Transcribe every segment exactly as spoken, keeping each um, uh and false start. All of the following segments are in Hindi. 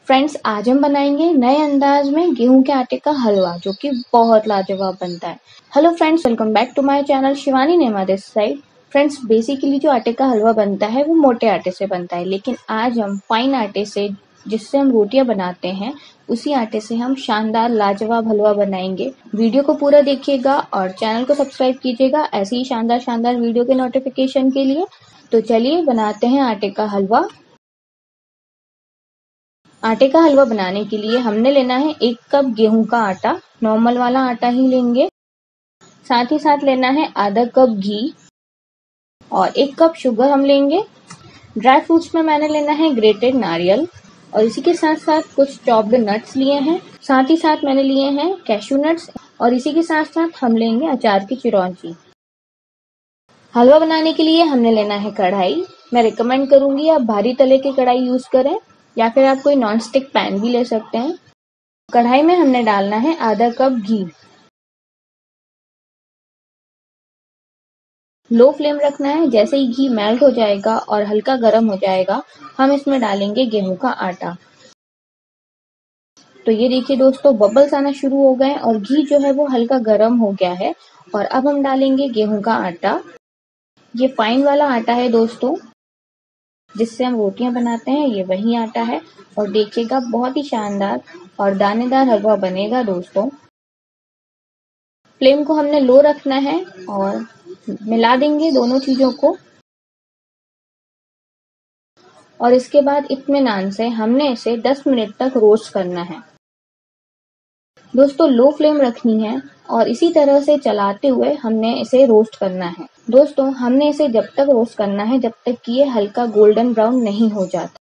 फ्रेंड्स, आज हम बनाएंगे नए अंदाज में गेहूं के आटे का हलवा, जो कि बहुत लाजवाब बनता है। Hello friends, welcome back to my channel Shivani Nema this side. Friends, basically जो आटे का हलवा बनता है वो मोटे आटे से बनता है, लेकिन आज हम फाइन आटे से, जिससे हम रोटियां बनाते हैं, उसी आटे से हम शानदार लाजवाब हलवा बनाएंगे। वीडियो को पूरा देखिएगा और चैनल को सब्सक्राइब कीजिएगा ऐसी ही शानदार शानदार वीडियो के नोटिफिकेशन के लिए। तो चलिए बनाते हैं आटे का हलवा। आटे का हलवा बनाने के लिए हमने लेना है एक कप गेहूं का आटा, नॉर्मल वाला आटा ही लेंगे। साथ ही साथ लेना है आधा कप घी और एक कप शुगर हम लेंगे। ड्राई फ्रूट्स में मैंने लेना है ग्रेटेड नारियल और इसी के साथ साथ कुछ चॉप्ड नट्स लिए हैं। साथ ही साथ मैंने लिए हैं कैशू नट्स और इसी के साथ साथ हम लेंगे अचार की चिरौंजी। हलवा बनाने के लिए हमने लेना है कढ़ाई। मैं रिकमेंड करूंगी आप भारी तले की कढ़ाई यूज करें या फिर आप कोई नॉन स्टिक पैन भी ले सकते हैं। कढ़ाई में हमने डालना है आधा कप घी। लो फ्लेम रखना है। जैसे ही घी मेल्ट हो जाएगा और हल्का गर्म हो जाएगा, हम इसमें डालेंगे गेहूं का आटा। तो ये देखिए दोस्तों, बबल्स आना शुरू हो गए और घी जो है वो हल्का गर्म हो गया है। और अब हम डालेंगे गेहूं का आटा। ये फाइन वाला आटा है दोस्तों, जिससे हम रोटियां बनाते हैं, ये वही आटा है। और देखिएगा, बहुत ही शानदार और दानेदार हलवा बनेगा दोस्तों। फ्लेम को हमने लो रखना है और मिला देंगे दोनों चीजों को। और इसके बाद इत्मीनान से हमने इसे दस मिनट तक रोस्ट करना है दोस्तों। लो फ्लेम रखनी है और इसी तरह से चलाते हुए हमने इसे रोस्ट करना है दोस्तों। हमने इसे जब तक रोस्ट करना है जब तक कि ये हल्का गोल्डन ब्राउन नहीं हो जाता।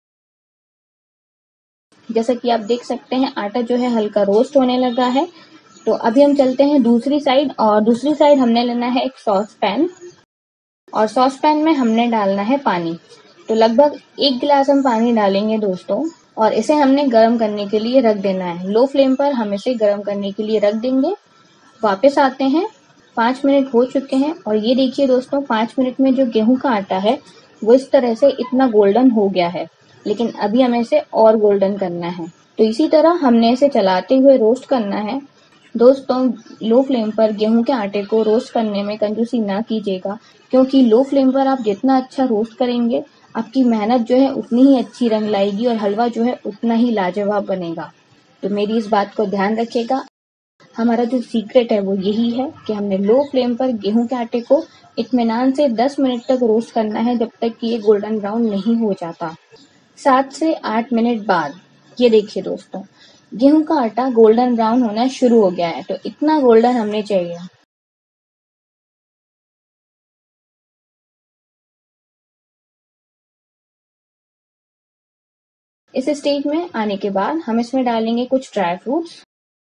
जैसा कि आप देख सकते हैं, आटा जो है हल्का रोस्ट होने लगा है। तो अभी हम चलते हैं दूसरी साइड, और दूसरी साइड हमने लेना है एक सॉस पैन और सॉस पैन में हमने डालना है पानी। तो लगभग एक गिलास हम पानी डालेंगे दोस्तों और इसे हमने गर्म करने के लिए रख देना है। लो फ्लेम पर हम इसे गर्म करने के लिए रख देंगे। वापस आते हैं। पांच मिनट हो चुके हैं और ये देखिए दोस्तों, पांच मिनट में जो गेहूं का आटा है वो इस तरह से इतना गोल्डन हो गया है, लेकिन अभी हमें इसे और गोल्डन करना है। तो इसी तरह हमने इसे चलाते हुए रोस्ट करना है दोस्तों। लो फ्लेम पर गेहूं के आटे को रोस्ट करने में कंजूसी ना कीजिएगा, क्योंकि लो फ्लेम पर आप जितना अच्छा रोस्ट करेंगे, आपकी मेहनत जो है उतनी ही अच्छी रंग लाएगी और हलवा जो है उतना ही लाजवाब बनेगा। तो मेरी इस बात को ध्यान रखिएगा। हमारा जो सीक्रेट है वो यही है कि हमने लो फ्लेम पर गेहूं के आटे को इत्मीनान से दस मिनट तक रोस्ट करना है, जब तक कि ये गोल्डन ब्राउन नहीं हो जाता। सात से आठ मिनट बाद ये देखिए दोस्तों, गेहूं का आटा गोल्डन ब्राउन होना शुरू हो गया है। तो इतना गोल्डन हमने चाहिए। इस स्टेज में आने के बाद हम इसमें डालेंगे कुछ ड्राई फ्रूट्स।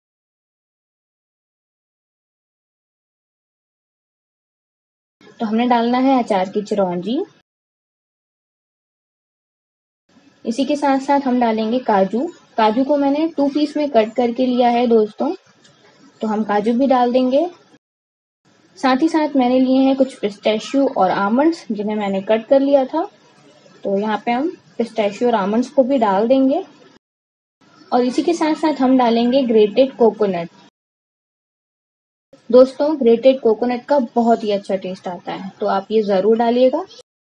तो हमने डालना है अचार की चिरौंजी। इसी के साथ साथ हम डालेंगे काजू। काजू को मैंने टू पीस में कट करके लिया है दोस्तों, तो हम काजू भी डाल देंगे। साथ ही साथ मैंने लिए हैं कुछ पिस्ताशियो और आमंड्स, जिन्हें मैंने कट कर लिया था। तो यहाँ पे हम पिस्ताशियो और आमंड्स को भी डाल देंगे और इसी के साथ साथ हम डालेंगे ग्रेटेड कोकोनट। दोस्तों, ग्रेटेड कोकोनट का बहुत ही अच्छा टेस्ट आता है, तो आप ये जरूर डालिएगा।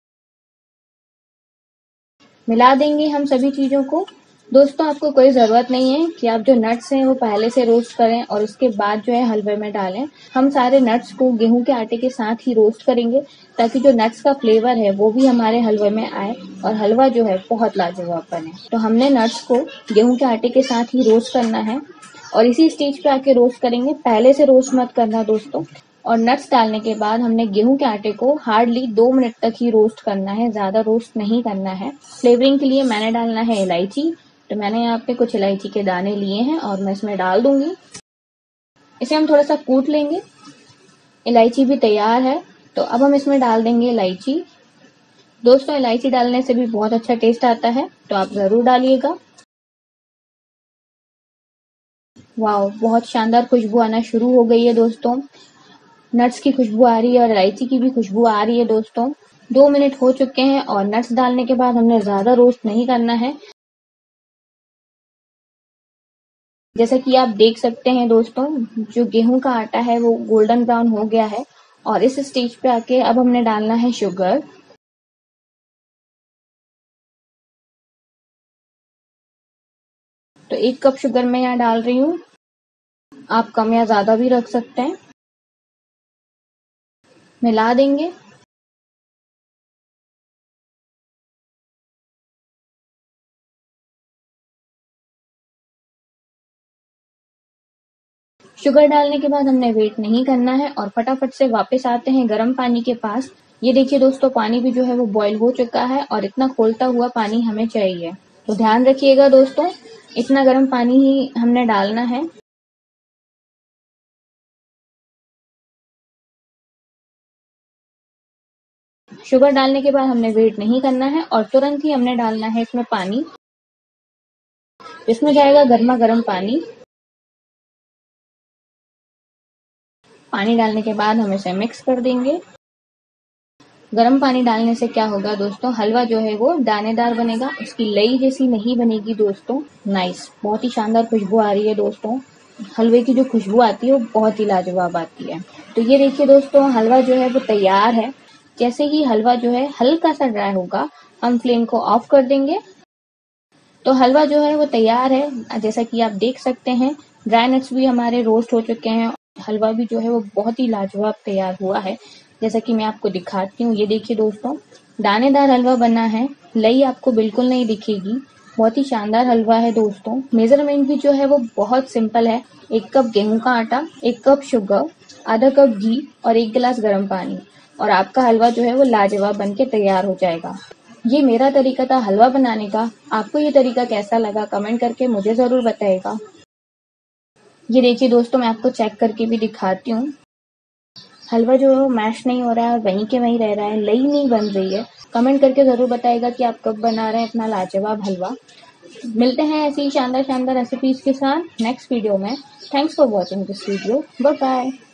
मिला देंगे हम सभी चीजों को। दोस्तों, आपको कोई जरूरत नहीं है कि आप जो नट्स हैं वो पहले से रोस्ट करें और उसके बाद जो है हलवे में डालें। हम सारे नट्स को गेहूं के आटे के साथ ही रोस्ट करेंगे, ताकि जो नट्स का फ्लेवर है वो भी हमारे हलवे में आए और हलवा जो है बहुत लाजवाब बने। तो हमने नट्स को गेहूं के आटे के साथ ही रोस्ट करना है और इसी स्टेज पे आके रोस्ट करेंगे। पहले से रोस्ट मत करना दोस्तों। और नट्स डालने के बाद हमने गेहूं के आटे को हार्डली दो मिनट तक ही रोस्ट करना है, ज्यादा रोस्ट नहीं करना है। फ्लेवरिंग के लिए मैंने डालना है इलायची। तो मैंने यहाँ पे कुछ इलायची के दाने लिए हैं और मैं इसमें डाल दूंगी। इसे हम थोड़ा सा कूट लेंगे। इलायची भी तैयार है। तो अब हम इसमें डाल देंगे इलायची। दोस्तों, इलायची डालने से भी बहुत अच्छा टेस्ट आता है, तो आप जरूर डालिएगा। वाह, बहुत शानदार खुशबू आना शुरू हो गई है दोस्तों। नट्स की खुशबू आ रही है और इलायची की भी खुशबू आ रही है दोस्तों। दो मिनट हो चुके हैं और नट्स डालने के बाद हमने ज्यादा रोस्ट नहीं करना है। जैसा कि आप देख सकते हैं दोस्तों, जो गेहूं का आटा है वो गोल्डन ब्राउन हो गया है और इस स्टेज पे आके अब हमने डालना है शुगर। तो एक कप शुगर मैं यहाँ डाल रही हूँ, आप कम या ज्यादा भी रख सकते हैं। मिला देंगे। शुगर डालने के बाद हमने वेट नहीं करना है और फटाफट से वापस आते हैं गर्म पानी के पास। ये देखिए दोस्तों, पानी भी जो है वो बॉईल हो चुका है और इतना खौलता हुआ पानी हमें चाहिए। तो ध्यान रखिएगा दोस्तों, इतना गर्म पानी ही हमने डालना है। शुगर डालने के बाद हमने वेट नहीं करना है और तुरंत ही हमने डालना है इसमें पानी। इसमें जाएगा गर्मा गर्म पानी। पानी डालने के बाद हम इसे मिक्स कर देंगे। गर्म पानी डालने से क्या होगा दोस्तों, हलवा जो है वो दानेदार बनेगा, उसकी लई जैसी नहीं बनेगी दोस्तों। नाइस, बहुत ही शानदार खुशबू आ रही है दोस्तों। हलवे की जो खुशबू आती है वो बहुत ही लाजवाब आती है। तो ये देखिए दोस्तों, हलवा जो है वो तैयार है। जैसे ही हलवा जो है हल्का सा ड्राई होगा, हम फ्लेम को ऑफ कर देंगे। तो हलवा जो है वो तैयार है। जैसा कि आप देख सकते हैं, ड्राई नट्स भी हमारे रोस्ट हो चुके हैं। हलवा भी जो है वो बहुत ही लाजवाब तैयार हुआ है, जैसा कि मैं आपको दिखाती हूँ। ये देखिए दोस्तों, दानेदार हलवा बना है, लई आपको बिल्कुल नहीं दिखेगी। बहुत ही शानदार हलवा है दोस्तों। मेजरमेंट भी जो है वो बहुत सिंपल है। एक कप गेहूं का आटा, एक कप शुगर, आधा कप घी और एक गिलास गर्म पानी, और आपका हलवा जो है वो लाजवाब बन के तैयार हो जाएगा। ये मेरा तरीका था हलवा बनाने का। आपको ये तरीका कैसा लगा कमेंट करके मुझे जरूर बताइएगा। ये देखिए दोस्तों, मैं आपको चेक करके भी दिखाती हूँ। हलवा जो है वो मैश नहीं हो रहा है और वहीं के वहीं रह रहा है, लई नहीं बन रही है। कमेंट करके जरूर बताइएगा कि आप कब बना रहे हैं इतना लाजवाब हलवा। मिलते हैं ऐसी शानदार शानदार रेसिपीज के साथ नेक्स्ट वीडियो में। Thanks for watching this video. Bye bye.